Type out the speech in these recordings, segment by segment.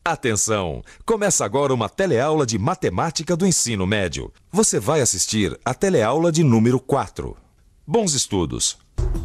Atenção! Começa agora uma teleaula de matemática do ensino médio. Você vai assistir a teleaula de número 4. Bons estudos!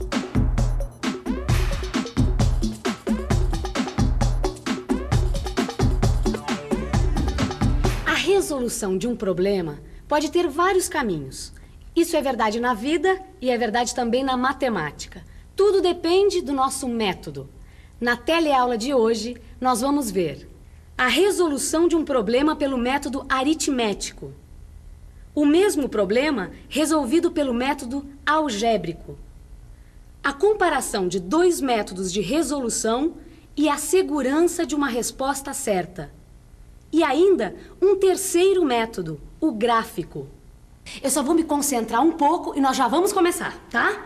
A resolução de um problema pode ter vários caminhos. Isso é verdade na vida e é verdade também na matemática. Tudo depende do nosso método. Na teleaula de hoje, nós vamos ver a resolução de um problema pelo método aritmético. O mesmo problema resolvido pelo método algébrico. A comparação de dois métodos de resolução e a segurança de uma resposta certa. E ainda um terceiro método, o gráfico. Eu só vou me concentrar um pouco e nós já vamos começar, tá?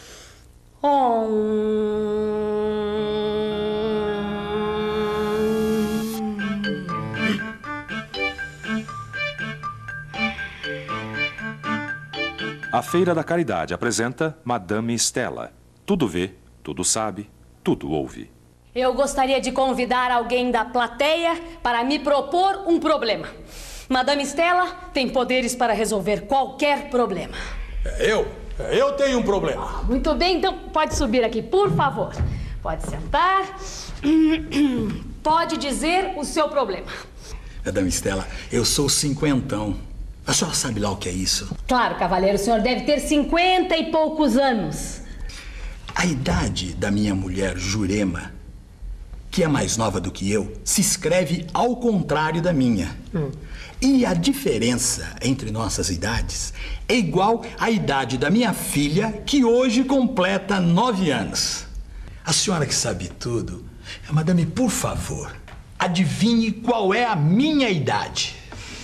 A Feira da Caridade apresenta Madame Stella. Tudo vê, tudo sabe, tudo ouve. Eu gostaria de convidar alguém da plateia para me propor um problema. Madame Stella tem poderes para resolver qualquer problema. Eu tenho um problema. Muito bem, então pode subir aqui, por favor. Pode sentar. Pode dizer o seu problema. Madame Stella, eu sou cinquentão. A senhora sabe lá o que é isso? Claro, cavalheiro, o senhor deve ter 50 e poucos anos. A idade da minha mulher, Jurema, que é mais nova do que eu, se escreve ao contrário da minha. E a diferença entre nossas idades é igual à idade da minha filha, que hoje completa 9 anos. A senhora que sabe tudo, madame, por favor, adivinhe qual é a minha idade.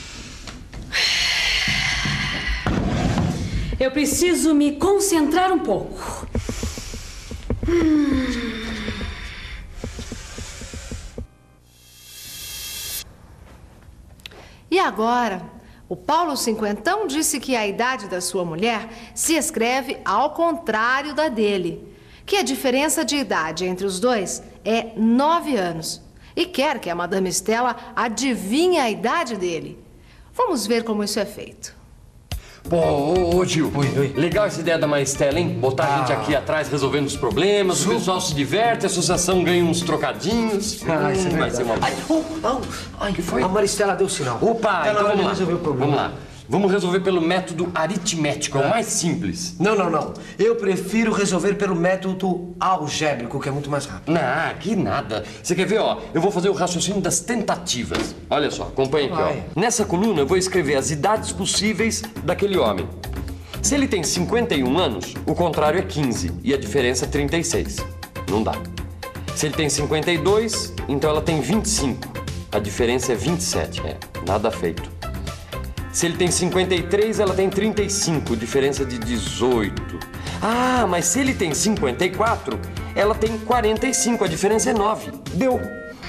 Eu preciso me concentrar um pouco. E agora, o Paulo Cinquentão disse que a idade da sua mulher se escreve ao contrário da dele, que a diferença de idade entre os dois é 9 anos, e quer que a Madame Stella adivinhe a idade dele. Vamos ver como isso é feito. Ô Gil, Oi. legal essa ideia da Maristela, hein? Botar a gente aqui atrás resolvendo os problemas, o pessoal se diverte, a associação ganha uns trocadinhos. Isso é Vai ser uma... Ai, que foi? A Maristela deu sinal. Opa, Tá na então hora de vamos lá. resolver o problema. Vamos lá. Vamos resolver pelo método aritmético, é o mais simples. Não. Eu prefiro resolver pelo método algébrico, que é muito mais rápido. Não, que nada. Você quer ver, ó? Eu vou fazer o raciocínio das tentativas. Olha só, acompanha aqui, Vai. ó. Nessa coluna eu vou escrever as idades possíveis daquele homem. Se ele tem 51 anos, o contrário é 15 e a diferença é 36. Não dá. Se ele tem 52, então ela tem 25. A diferença é 27. Nada feito. Se ele tem 53, ela tem 35, diferença de 18. Ah, mas se ele tem 54, ela tem 45, a diferença é 9. Deu.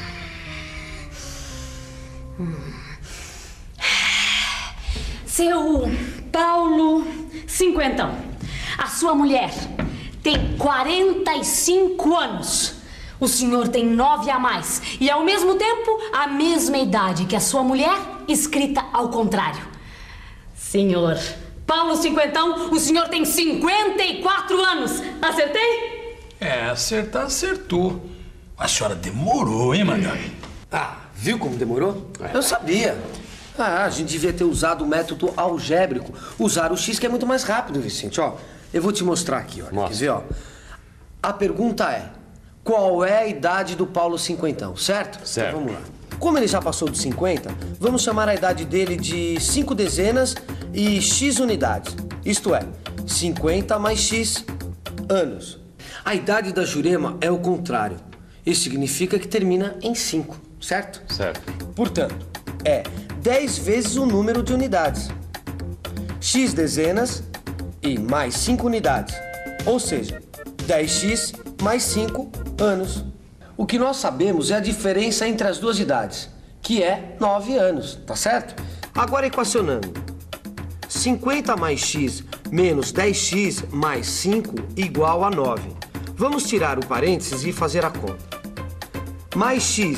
Seu Paulo Cinquentão, a sua mulher tem 45 anos. O senhor tem 9 a mais e, ao mesmo tempo, a mesma idade que a sua mulher, escrita ao contrário. Senhor Paulo Cinquentão, o senhor tem 54 anos. Acertei? Acertar, acertou. A senhora demorou, hein, madame? Viu como demorou? Eu sabia. A gente devia ter usado o método algébrico. Usar o X que é muito mais rápido, Vicente. Ó, eu vou te mostrar aqui, ó. Mostra. Quer ver, ó? A pergunta é, qual é a idade do Paulo Cinquentão, certo? Certo. Então, vamos lá. Como ele já passou dos 50, vamos chamar a idade dele de 5 dezenas e X unidades. Isto é, 50 mais X anos. A idade da Jurema é o contrário. Isso significa que termina em 5, certo? Certo. Portanto, é 10 vezes o número de unidades. X dezenas e mais 5 unidades. Ou seja, 10x mais 5 anos. O que nós sabemos é a diferença entre as duas idades, que é 9 anos, tá certo? Agora equacionando. 50 mais x menos 10x mais 5 igual a 9. Vamos tirar o parênteses e fazer a conta. Mais x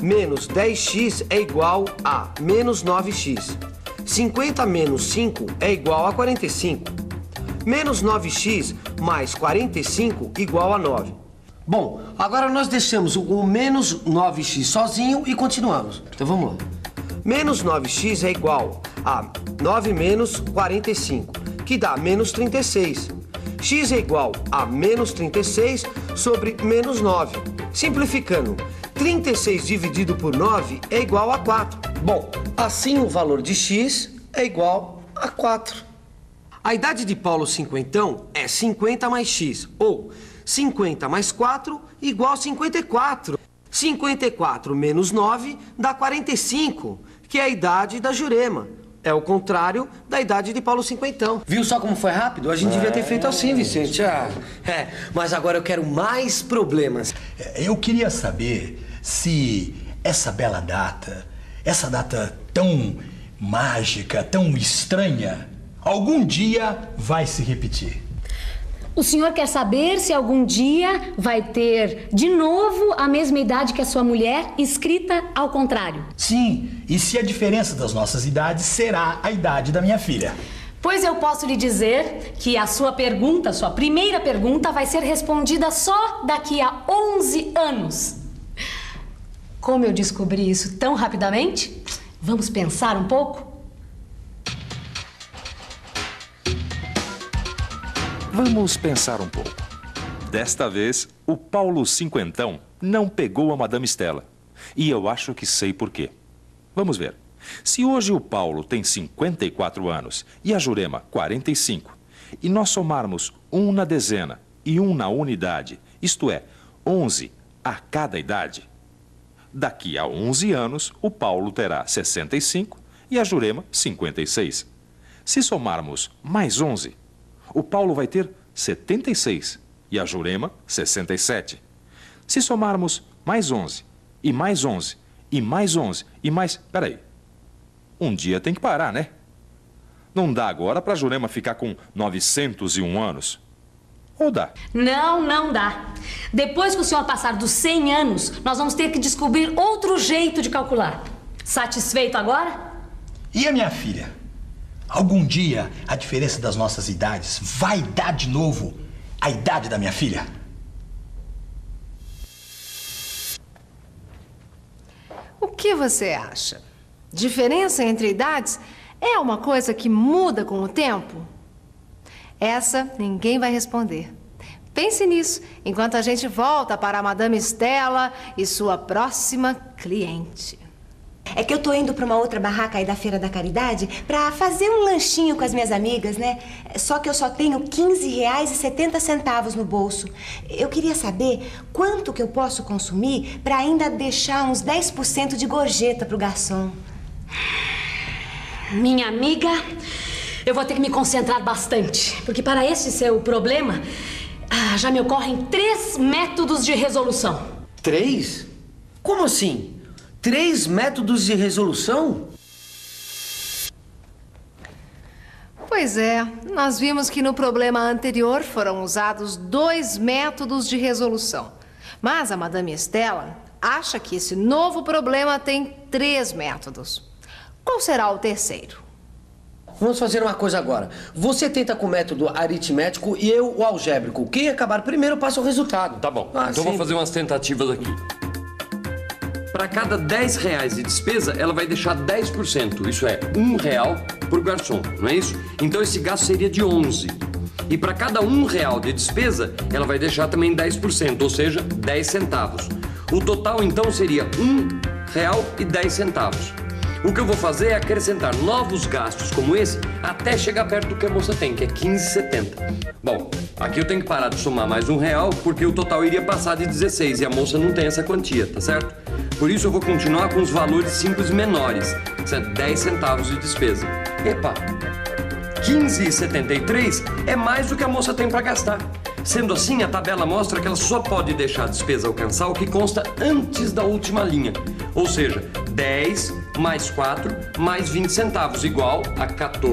menos 10x é igual a menos 9x. 50 menos 5 é igual a 45. Menos 9x mais 45 igual a 9. Bom, agora nós deixamos o menos 9x sozinho e continuamos. Então vamos lá. Menos 9x é igual a 9 menos 45, que dá menos 36. X é igual a menos 36 sobre menos 9. Simplificando, 36 dividido por 9 é igual a 4. Bom, assim o valor de x é igual a 4. A idade de Paulo cinquentão é 50 mais x, ou 50 mais 4 igual a 54. 54 menos 9 dá 45, que é a idade da Jurema. É o contrário da idade de Paulo cinquentão. Viu só como foi rápido? A gente devia ter feito assim, Vicente. Mas agora eu quero mais problemas. Eu queria saber se essa bela data, essa data tão mágica, tão estranha, algum dia vai se repetir. O senhor quer saber se algum dia vai ter de novo a mesma idade que a sua mulher, escrita ao contrário? Sim, e se a diferença das nossas idades será a idade da minha filha? Pois eu posso lhe dizer que a sua pergunta, sua primeira pergunta, vai ser respondida só daqui a 11 anos. Como eu descobri isso tão rapidamente? Vamos pensar um pouco? Vamos pensar um pouco. Desta vez, o Paulo cinquentão não pegou a Madame Stella. E eu acho que sei por quê. Vamos ver. Se hoje o Paulo tem 54 anos e a Jurema 45, e nós somarmos um na dezena e um na unidade, isto é, 11 a cada idade, daqui a 11 anos o Paulo terá 65 e a Jurema 56. Se somarmos mais 11, o Paulo vai ter 76 e a Jurema 67. Se somarmos mais 11, e mais 11, e mais 11, e mais... Peraí. Um dia tem que parar, né? Não dá agora para a Jurema ficar com 901 anos. Ou dá? Não, não dá. Depois que o senhor passar dos 100 anos, nós vamos ter que descobrir outro jeito de calcular. Satisfeito agora? E a minha filha? Algum dia a diferença das nossas idades vai dar de novo a idade da minha filha? O que você acha? Diferença entre idades é uma coisa que muda com o tempo? Essa ninguém vai responder. Pense nisso enquanto a gente volta para a Madame Stella e sua próxima cliente. É que eu tô indo pra uma outra barraca aí da Feira da Caridade pra fazer um lanchinho com as minhas amigas, né? Só que eu só tenho R$15,70 no bolso. Eu queria saber quanto que eu posso consumir pra ainda deixar uns 10% de gorjeta pro garçom. Minha amiga, eu vou ter que me concentrar bastante, porque para esse seu problema já me ocorrem 3 métodos de resolução. 3? Como assim? 3 métodos de resolução? Pois é, nós vimos que no problema anterior foram usados 2 métodos de resolução. Mas a Madame Stella acha que esse novo problema tem 3 métodos. Qual será o terceiro? Vamos fazer uma coisa agora. Você tenta com o método aritmético e eu o algébrico. Quem acabar primeiro passa o resultado. Tá bom. Então eu vou fazer umas tentativas aqui. Para cada R$10 de despesa, ela vai deixar 10%. Isso é, R$1 por garçom, não é isso? Então esse gasto seria de 11. E para cada R$1 de despesa, ela vai deixar também 10%, ou seja, 10 centavos. O total então seria R$1,10. O que eu vou fazer é acrescentar novos gastos como esse até chegar perto do que a moça tem, que é R$15,70. Bom, aqui eu tenho que parar de somar mais R$1 porque o total iria passar de 16 e a moça não tem essa quantia, tá certo? Por isso eu vou continuar com os valores simples menores, que é 10 centavos de despesa. Epa, R$15,73 é mais do que a moça tem para gastar. Sendo assim, a tabela mostra que ela só pode deixar a despesa alcançar o que consta antes da última linha. Ou seja, 10 mais 4 mais 20 centavos, igual a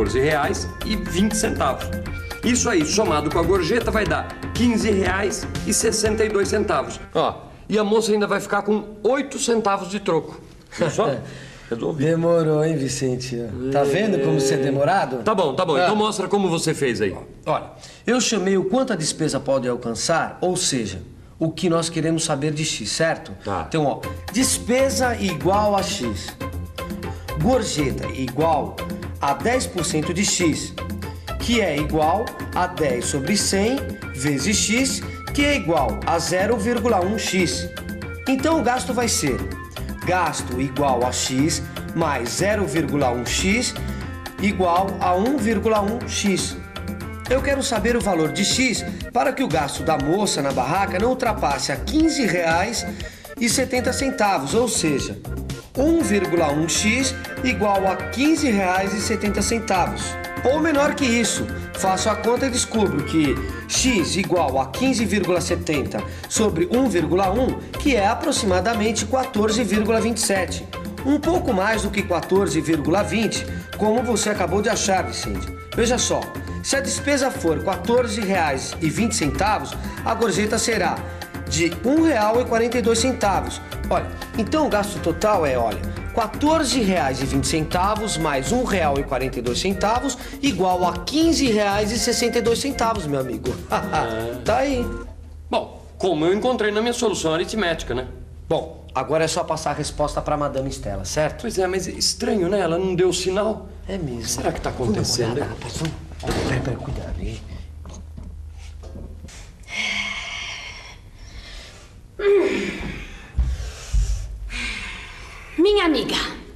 R$14,20. Isso aí, somado com a gorjeta, vai dar R$15,62. Ó, E a moça ainda vai ficar com 8 centavos de troco. Viu só? Resolvi. Demorou, hein, Vicente? Tá vendo como você é demorado? Tá bom. Então mostra como você fez aí. Olha, eu chamei o quanto a despesa pode alcançar, ou seja, o que nós queremos saber de X, certo? Tá. Então, ó, despesa igual a X. Gorjeta igual a 10% de X, que é igual a 10 sobre 100 vezes X, que é igual a 0,1x. Então o gasto vai ser gasto igual a X mais 0,1x igual a 1,1x. Eu quero saber o valor de X para que o gasto da moça na barraca não ultrapasse a R$ 15,70, ou seja, 1,1x igual a R$ 15,70. Ou menor que isso, faço a conta e descubro que x igual a 15,70 sobre 1,1, que é aproximadamente 14,27. Um pouco mais do que 14,20, como você acabou de achar, Vicente. Veja só, se a despesa for R$ 14,20, a gorjeta será de R$ 1,42. Olha, então o gasto total é, olha, R$ 14,20 mais R$ 1,42 igual a R$ 15,62, meu amigo. Tá aí. Bom, como eu encontrei na minha solução aritmética, né? Bom, agora é só passar a resposta pra Madame Stella, certo? Pois é, mas estranho, né? Ela não deu sinal. É mesmo. Será que tá acontecendo? Vamos, rapaz, vamos. Peraí, cuidado aí. Minha amiga,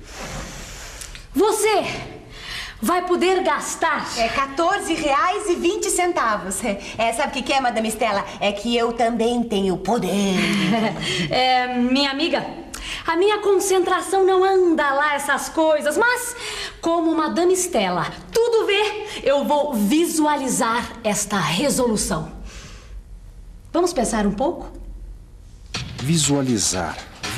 você vai poder gastar... É R$14,20. Sabe o que é, Madame Stella? É que eu também tenho poder. Minha amiga, a minha concentração não anda lá essas coisas, mas como Madame Stella tudo vê, eu vou visualizar esta resolução. Vamos pensar um pouco? Visualizar.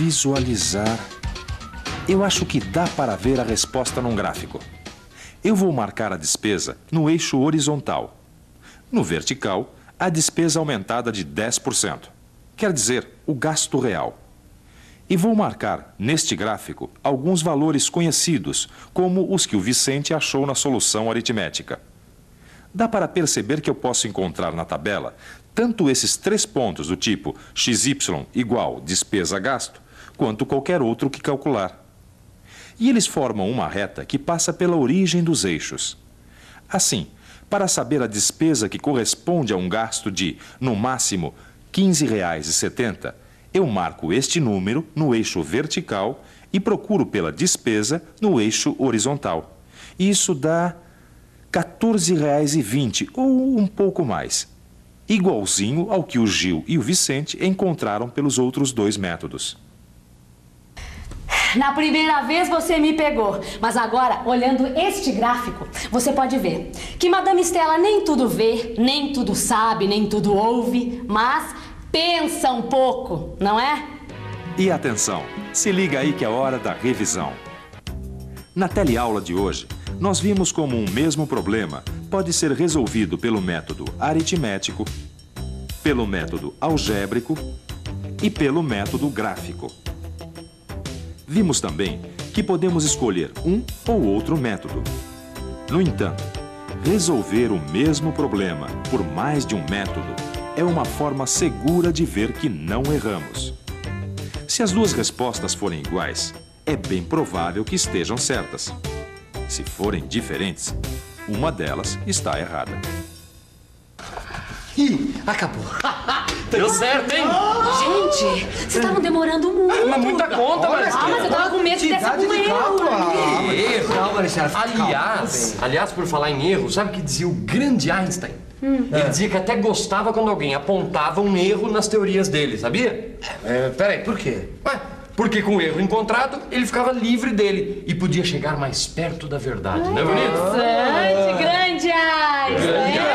Eu acho que dá para ver a resposta num gráfico. Eu vou marcar a despesa no eixo horizontal. No vertical, a despesa aumentada de 10%. Quer dizer, o gasto real. E vou marcar, neste gráfico, alguns valores conhecidos, como os que o Vicente achou na solução aritmética. Dá para perceber que eu posso encontrar na tabela tanto esses 3 pontos do tipo XY igual despesa-gasto, quanto qualquer outro que calcular. E eles formam uma reta que passa pela origem dos eixos. Assim, para saber a despesa que corresponde a um gasto de, no máximo, R$ 15,70, eu marco este número no eixo vertical e procuro pela despesa no eixo horizontal. Isso dá R$ 14,20 ou um pouco mais, igualzinho ao que o Gil e o Vicente encontraram pelos outros 2 métodos. Na primeira vez você me pegou, mas agora, olhando este gráfico, você pode ver que Madame Stella nem tudo vê, nem tudo sabe, nem tudo ouve, mas pensa um pouco, não é? E atenção, se liga aí que é hora da revisão. Na teleaula de hoje, nós vimos como um mesmo problema pode ser resolvido pelo método aritmético, pelo método algébrico e pelo método gráfico. Vimos também que podemos escolher um ou outro método. No entanto, resolver o mesmo problema por mais de um método é uma forma segura de ver que não erramos. Se as 2 respostas forem iguais, é bem provável que estejam certas. Se forem diferentes, uma delas está errada. Ih, acabou. Deu certo, hein? Gente, vocês estavam demorando muito. Mas muita conta, mas eu tava com medo de desse algum erro. Calma, Alexandre. Aliás, por falar em erro, sabe o que dizia o grande Einstein? Ele dizia que até gostava quando alguém apontava um erro nas teorias dele, sabia? Peraí, por quê? Ué, porque com o erro encontrado, ele ficava livre dele e podia chegar mais perto da verdade, não é bonito? Grande Einstein!